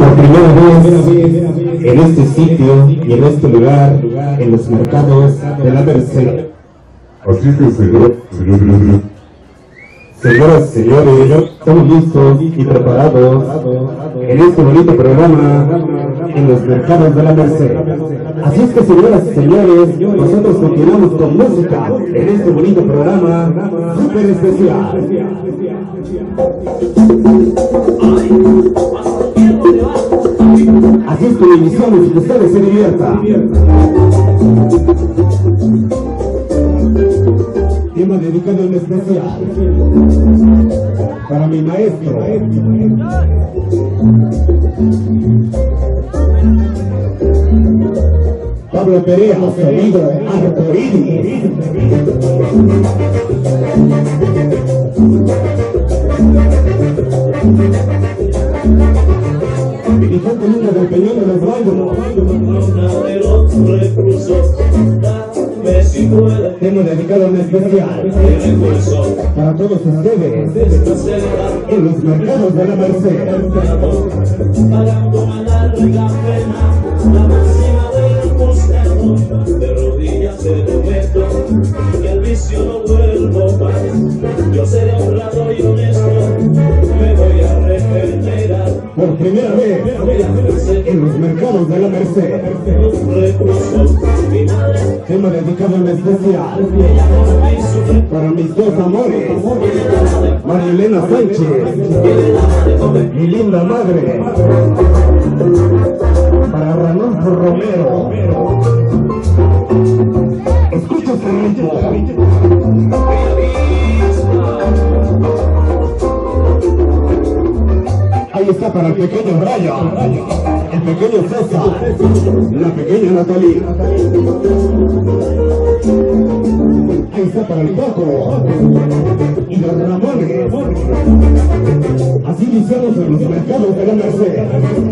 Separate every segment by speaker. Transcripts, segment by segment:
Speaker 1: Por primera vez en este sitio y en este lugar, en los mercados de la Merced.
Speaker 2: Así que,
Speaker 1: Señoras y señores, estamos listos y preparados en este bonito programa en los mercados de la Merced. Así es que, señoras y señores, nosotros continuamos con música en este bonito programa súper especial. Así es que iniciamos y que ustedes se diviertan. Tema dedicado en especial para mi maestro. Pablo Perea, sonido arcoíris. Y gente linda del Peñón de los Bailos. Tema dedicado en especial para todos ustedes en los mercados de la Merced.
Speaker 3: Pagando la larga pena, la máxima del buscador, de rodillas te prometo que al vicio no vuelvo más. Yo seré honrado y honesto, me voy a regenerar.
Speaker 1: Por primera vez en los mercados de la Merced. Tema dedicado en especial para mis dos amores, María Elena Sánchez, mi linda madre, para Ranulfo Romero. Escucha este ritmo. Ahí está para el pequeño Brian, el pequeño César, la pequeña Natalie. Ahí está para el Paco y los Ramones. Así iniciamos en los mercados de la Merced.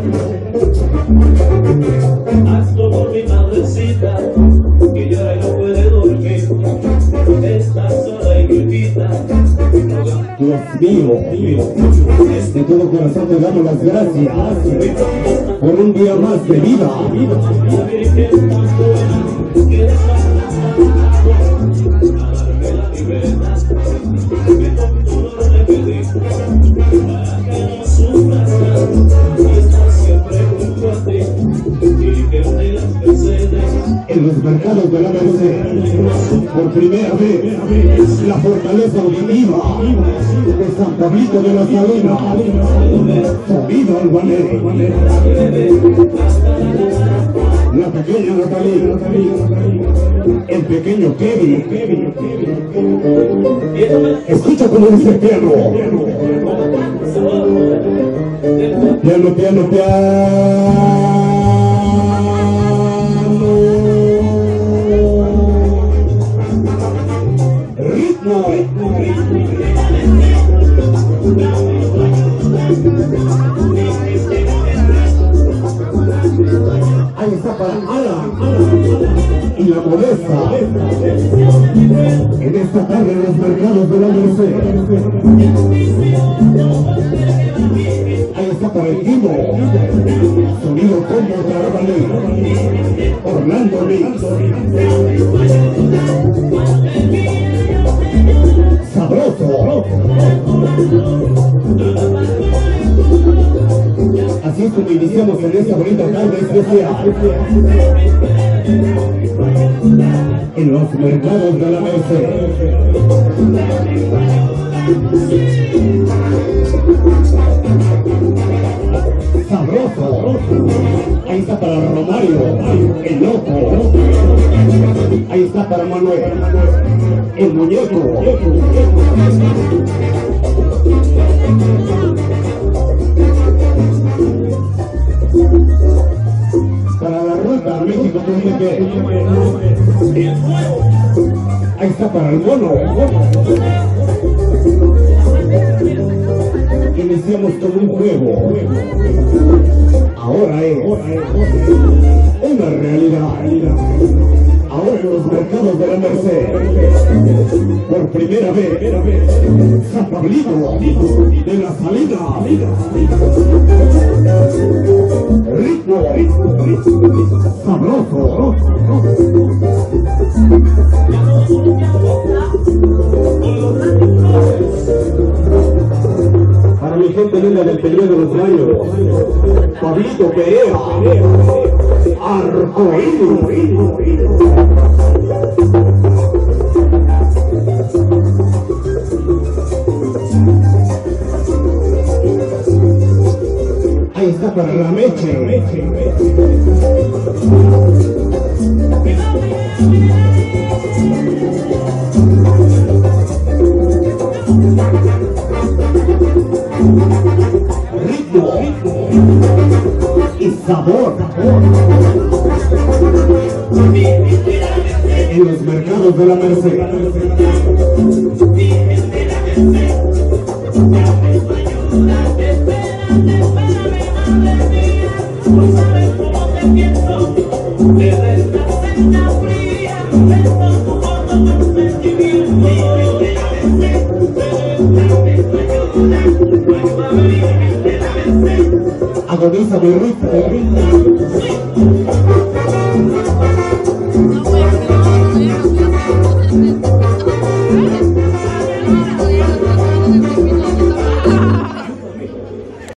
Speaker 3: Hazlo por mi madrecita, que llora y no puede dormir. Está sola y grita.
Speaker 1: Dios mío, de todo corazón te damos las gracias por un día más de vida. En los mercados de la Merced, por primera vez, la fortaleza auditiva de San Pablito de la Salina, sonido albanero. La pequeña Natalie, el pequeño Kevin. Escucha cómo dice el piano. Piano, piano, piano. Ahí está para Alan y la Modesta en esta tarde en los mercados de la Merced. Ahí está para el Timo, sonido como Carabalí, Orlando Mix, sabroso. Así es como iniciamos en esta bonita tarde especial en los mercados de la Merced. Sabroso. Ahí está para Romario, el loco. Ahí está para Manuel, el muñeco. Para la ruta México ahí está para el mono. Iniciamos con un juego. Ahora es una realidad. Ahora en los mercados de la Merced, por primera vez, San Pablito de la Salina. sabroso. Para mi gente linda del Peñón de los Baños, Pablito Perea, Arcoíris. Ahí está para la meche. Ritmo y sabor. En los mercados de la Merced. Agoniza mi ritmo.